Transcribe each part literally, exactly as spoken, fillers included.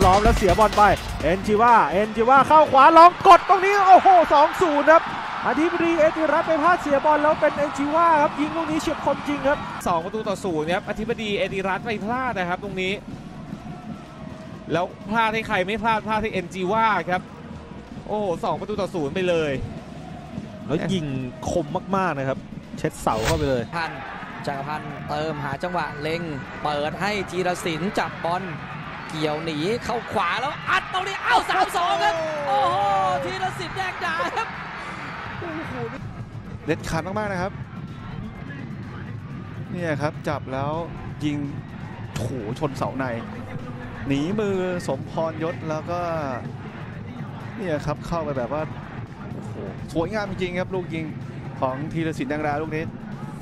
ล้อมแล้วเสียบอลไปเอ็นจิว่าเอ็นจิว่าเข้าขวาลองกดตรงนี้โอ้โห สองศูนย์ ครับอธิบดีเอติรัตน์ไปพลาดเสียบอลแล้วเป็นเอ็นจิว่าครับยิงลูกนี้เฉียบคมจริงครับสองประตูต่อศูนย์ครับอธิบดีเอติรัตน์ไปพลาดนะครับตรงนี้แล้วพลาดให้ใครไม่พลาดพลาดให้เอ็นจิว่าครับโอ้สองประตูต่อศูนย์ไปเลยแล้วยิงคมมากๆนะครับเช็ดเสาเข้าไปเลยพันจักรพันธ์เติมหาจังหวะเล็งเปิดให้จีรศิลป์จับบอลเกี่ยวหนีเข้าขวาแล้วอัดตรงนี้เอ้า สามสอง ครับโอ้โหจีรศิลป์แยกดาครับโอ้โหเด็ดขาดมากๆนะครับเนี่ยครับจับแล้วยิงโถชนเสาในหนีมือสมพรยศแล้วก็เนี่ยครับเข้าไปแบบว่าโอ้โหสวยงามจริงๆครับลูกยิงของธีรศิลป์ดังดาลูกนี้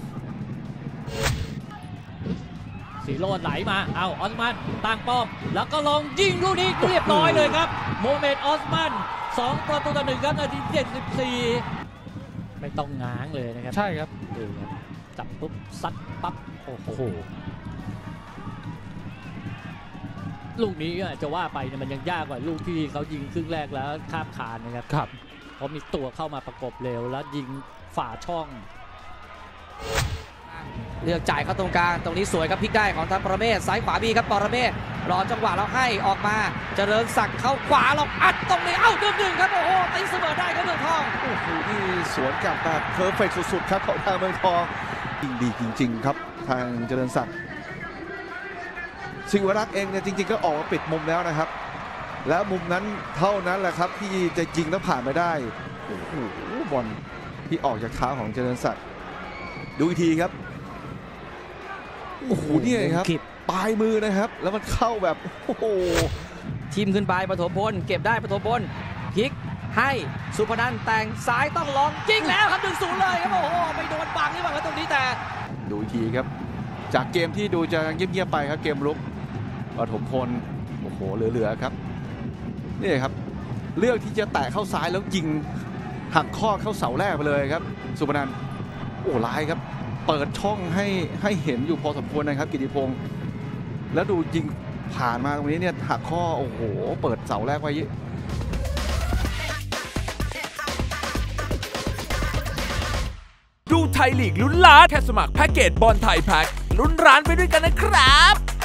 สีโรดไหลมาเอาออสมันตั้งป้อมแล้วก็ลงยิงลูกนี้เรียบร้อยเลยครับโมเมดออสมันสองประตูต่อหนึ่งครับนาทีเจ็ดสิบสี่ไม่ต้องง้างเลยนะครับใช่ครับดูครับจับปุ๊บซัดปั๊บโอ้โหลูกนี้จะว่าไปเนี่ยมันยังยากกว่าลูกที่เขายิงครึ่งแรกแล้วข้ามคานนะครับครับเพราะมีตัวเข้ามาประกบเร็วแล้วยิงฝ่าช่องเลือกจ่ายเข้าตรงกลางตรงนี้สวยครับพลิกได้ของทางปรเมศซ้ายขวาบีครับปรเมศรอจังหวะแล้วให้ออกมาเจริญศักดิ์เข้าขวาเราอัดตรงนี้เอ้าหนึ่งหนึ่งครับโอ้โหตีเสมอได้ครับเมืองทองโอ้โหนี่สวนกลับแบบเพอร์เฟกต์สุดๆครับของทางเมืองทองยิงดีจริงๆครับทางเจริญศักดิ์ศิวรักษ์เองเนี่ยจริงๆก็ออกมาปิดมุมแล้วนะครับแล้วมุมนั้นเท่านั้นแหละครับที่จะยิงแล้วผ่านไปได้โอ้โหบอลที่ออกจากเท้าของเจริญศักดิ์ดูอีกทีครับโอ้โหนี่ครับปลายมือนะครับแล้วมันเข้าแบบโอ้โหทีมขึ้นไปปฐมพลเก็บได้ปฐมพลพลิกให้สุพนันแต่งซ้ายต้องลองยิงแล้วครับ หนึ่งศูนย์ เลยครับโอ้โหไปโดนบังนี่บังแล้วตรงนี้แต่ดูอีกทีครับจากเกมที่ดูจะเงียบๆไปครับเกมลุกปฐมพลโอ้โหเหลือๆครับนี่ครับเลือกที่จะแตะเข้าซ้ายแล้วยิงหักข้อเข้าเสาแรกไปเลยครับสุพนันโอ้ร้ายครับเปิดช่องให้ให้เห็นอยู่พอสมควรนะครับกิติพงศ์แล้วดูยิงผ่านมาตรงนี้เนี่ยหักข้อโอ้โหเปิดเสาแรกไว้ดูไทยลีกลุ้นล้านแค่สมัครแพ็กเกจบอลไทยแพ็กลุ้นร้านไปด้วยกันนะครับ